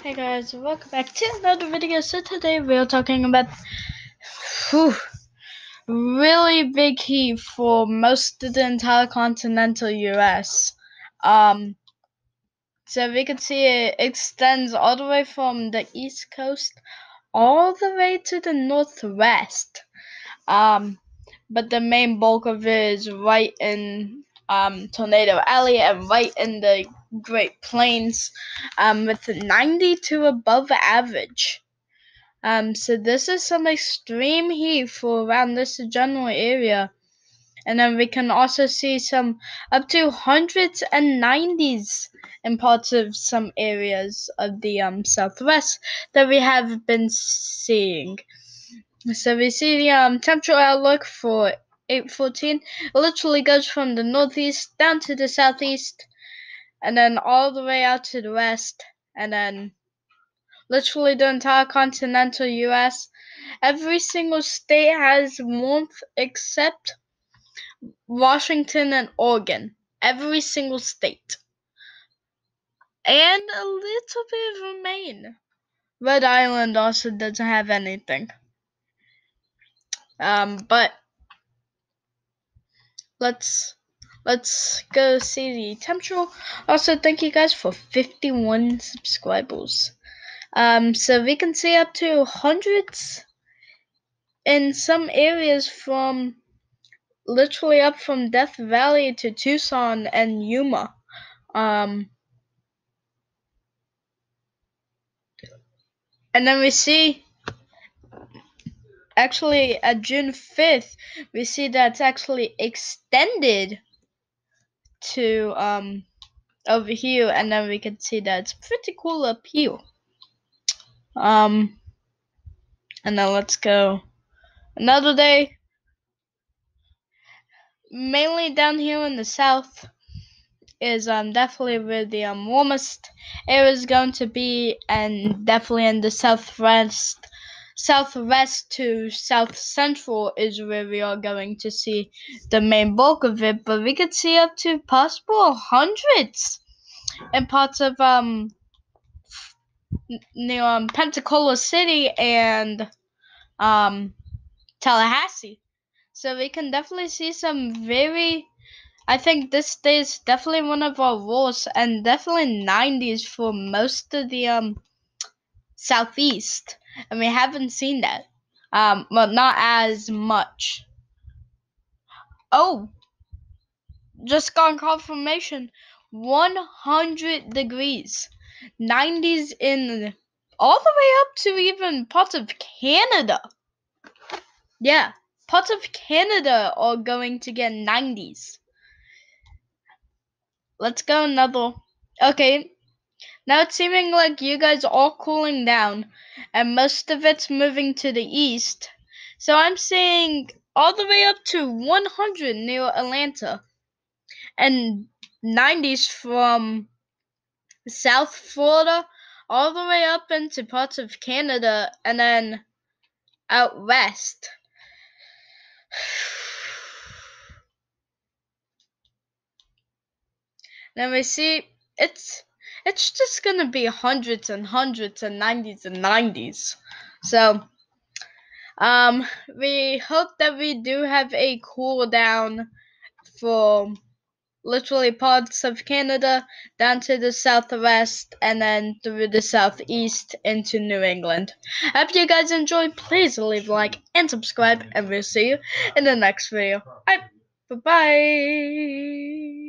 Hey guys, welcome back to another video. So today we're talking about whew, really big heat for most of the entire continental US. So we can see it extends all the way from the east coast all the way to the northwest. But the main bulk of it is right in Tornado Alley and right in the Great Plains, with 90 to above average. So this is some extreme heat for around this general area. And then we can also see some up to hundreds and 90s in parts of some areas of the southwest that we have been seeing. So we see the temperature outlook for 8/14. It literally goes from the northeast down to the southeast, and then all the way out to the west, and then literally the entire continental US. Every single state has warmth except Washington and Oregon. Every single state. And a little bit of Maine. Rhode Island also doesn't have anything. But let's go see the temperature. Also, thank you guys for 51 subscribers. So we can see up to hundreds in some areas from literally up from Death Valley to Tucson and Yuma. And then we see actually at June 5th, we see that's actually extended to over here, and then we can see that it's pretty cool up here. And then let's go another day. Mainly down here in the south is definitely where the warmest area is going to be, and definitely in the southwest to south central is where we are going to see the main bulk of it. But we could see up to possible hundreds in parts of near Pensacola City and Tallahassee. So we can definitely see some very, I think this day is definitely one of our worst, and definitely 90s for most of the southeast, and we haven't seen that. Well, not as much. Oh, just got confirmation. 100 degrees, 90s in all the way up to even parts of Canada. Yeah, parts of Canada are going to get 90s. Let's go another. Okay, now it's seeming like you guys are all cooling down, and most of it's moving to the east. So I'm saying all the way up to 100 near Atlanta, and 90s from South Florida all the way up into parts of Canada, and then out west. Then we see it's just gonna be hundreds and hundreds and 90s and 90s. So we hope that we do have a cool down for literally parts of Canada down to the southwest and then through the southeast into New England. Hope you guys enjoyed. Please leave a like and subscribe, and we'll see you in the next video. Bye bye.